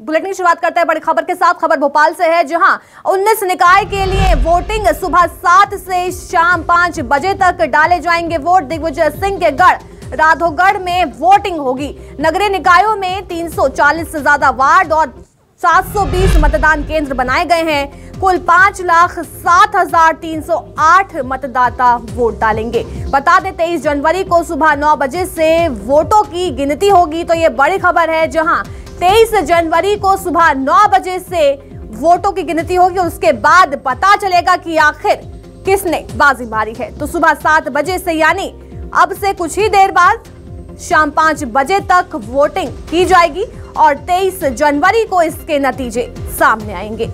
Bulletin की शुरुआत करते हैं बड़ी खबर के साथ। खबर भोपाल से है, जहां 19 निकाय के लिए वोटिंग सुबह 7 से शाम 5 बजे तक डाले जाएंगे वोट। दिग्विजय सिंह के गढ़ राघोगढ़ में वोटिंग होगी। नगरीय निकायों में 340 से ज्यादा वार्ड और 720 मतदान केंद्र बनाए गए हैं। कुल 5,07,308 मतदाता वोट डालेंगे। बता दें 23 जनवरी को सुबह 9 बजे से वोटों की गिनती होगी। तो ये बड़ी खबर है, जहां 23 जनवरी को सुबह 9 बजे से वोटों की गिनती होगी। उसके बाद पता चलेगा कि आखिर किसने बाजी मारी है। तो सुबह 7 बजे से यानी अब से कुछ ही देर बाद शाम 5 बजे तक वोटिंग की जाएगी और 23 जनवरी को इसके नतीजे सामने आएंगे।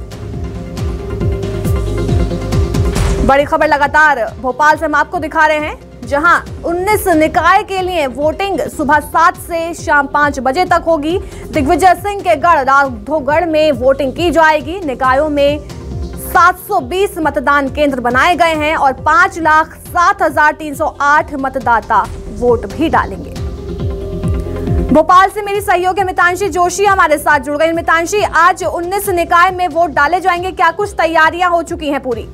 बड़ी खबर लगातार भोपाल से हम आपको दिखा रहे हैं, जहां 19 निकाय के लिए वोटिंग सुबह 7 से शाम 5 बजे तक होगी। दिग्विजय सिंह के गढ़ राघोगढ़ में वोटिंग की जाएगी। निकायों में 720 मतदान केंद्र बनाए गए हैं और 5,07,308 मतदाता वोट भी डालेंगे। भोपाल से मेरी सहयोगी मितांशी जोशी हमारे साथ जुड़ गई। मितांशी, आज 19 निकाय में वोट डाले जाएंगे, क्या कुछ तैयारियां हो चुकी हैं पूरी?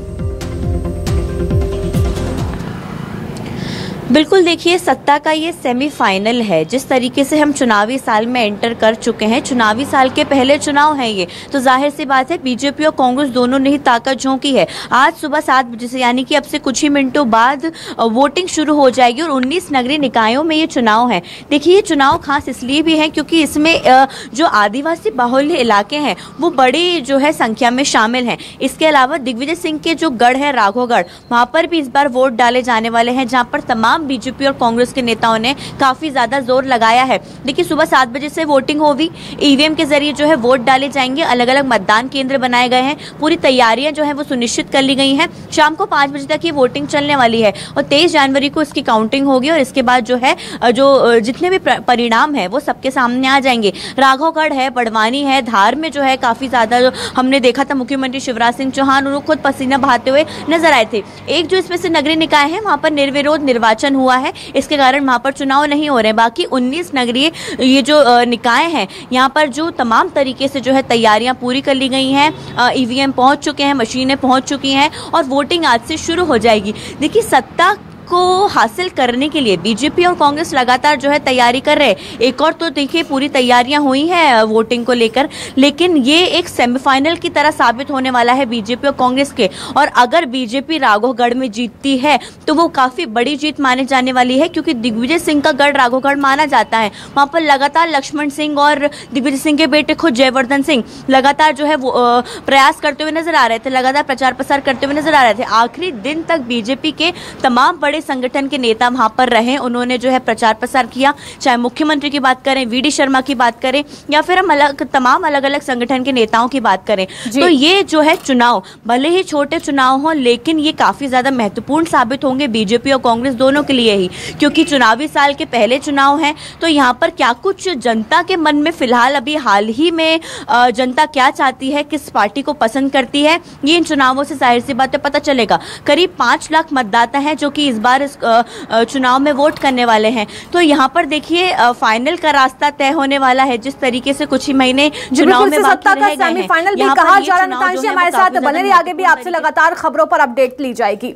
बिल्कुल, देखिए सत्ता का ये सेमीफाइनल है। जिस तरीके से हम चुनावी साल में एंटर कर चुके हैं, चुनावी साल के पहले चुनाव हैं ये, तो जाहिर सी बात है बीजेपी और कांग्रेस दोनों ने ही ताकत झोंकी है। आज सुबह 7 बजे से यानी कि अब से कुछ ही मिनटों बाद वोटिंग शुरू हो जाएगी और 19 नगरीय निकायों में ये चुनाव है। देखिए ये चुनाव खास इसलिए भी है क्योंकि इसमें जो आदिवासी बाहुल्य इलाके हैं वो बड़ी जो है संख्या में शामिल हैं। इसके अलावा दिग्विजय सिंह के जो गढ़ है राघोगढ़, वहां पर भी इस बार वोट डाले जाने वाले हैं, जहां पर तमाम बीजेपी और कांग्रेस के नेताओं ने काफी ज्यादा जोर लगाया है। देखिए सुबह 7 बजे से वोटिंग होगी, ईवीएम के जरिए जो है वोट डाले जाएंगे। अलग अलग मतदान केंद्र बनाए गए हैं, पूरी तैयारियां जो है वो सुनिश्चित कर ली गई हैं। शाम को 5 बजे तक ये वोटिंग चलने वाली है और 23 जनवरी को इसकी काउंटिंग होगी और इसके बाद जो है जो जितने भी परिणाम है वो सबके सामने आ जाएंगे। राघोगढ़ है, बड़वानी है, धार में जो है काफी ज्यादा जो हमने देखा था मुख्यमंत्री शिवराज सिंह चौहान उन्होंने खुद पसीना बहाते हुए नजर आए थे। एक जो इसमें से नगरीय निकाय है वहां पर निर्विरोध निर्वाचन हुआ है, इसके कारण वहां पर चुनाव नहीं हो रहे। बाकी 19 नगरीय ये जो निकाय हैं, यहाँ पर जो तमाम तरीके से जो है तैयारियां पूरी कर ली गई हैं। ईवीएम पहुंच चुके हैं, मशीनें पहुंच चुकी हैं और वोटिंग आज से शुरू हो जाएगी। देखिए सत्ता को हासिल करने के लिए बीजेपी और कांग्रेस लगातार जो है तैयारी कर रहे हैं। एक और तो देखिए पूरी तैयारियां हुई हैं वोटिंग को लेकर, लेकिन ये एक सेमीफाइनल की तरह साबित होने वाला है बीजेपी और कांग्रेस के। और अगर बीजेपी राघोगढ़ में जीतती है तो वो काफी बड़ी जीत मानी जाने वाली है, क्योंकि दिग्विजय सिंह का गढ़ राघोगढ़ माना जाता है। वहां पर लगातार लक्ष्मण सिंह और दिग्विजय सिंह के बेटे खुद जयवर्धन सिंह लगातार जो है वो प्रयास करते हुए नजर आ रहे थे, लगातार प्रचार प्रसार करते हुए नजर आ रहे थे। आखिरी दिन तक बीजेपी के तमाम बड़े संगठन के नेता वहां पर रहे, उन्होंने जो है प्रचार प्रसार किया। चाहे मुख्यमंत्री की बात करें, वीडी शर्मा की बात करें, या फिर हम तमाम अलग अलग संगठन के नेताओं की बात करें, तो ये जो है चुनाव भले ही छोटे चुनाव हो, लेकिन ये काफी ज्यादा महत्वपूर्ण साबित होंगे बीजेपी और कांग्रेस दोनों के लिए ही, क्योंकि चुनावी साल के पहले चुनाव है। तो यहाँ पर क्या कुछ जनता के मन में फिलहाल अभी हाल ही में जनता क्या चाहती है, किस पार्टी को पसंद करती है, ये इन चुनावों से जाहिर सी बात है पता चलेगा। करीब 5 लाख मतदाता हैं जो कि इस बार इस चुनाव में वोट करने वाले हैं। तो यहाँ पर देखिए फाइनल का रास्ता तय होने वाला है, जिस तरीके से कुछ ही महीने चुनाव में बाकी रह गए हैं। सेमीफाइनल भी कहा जा रहा है। हमारे साथ बने रहिए, आगे भी आपसे लगातार खबरों पर अपडेट ली जाएगी।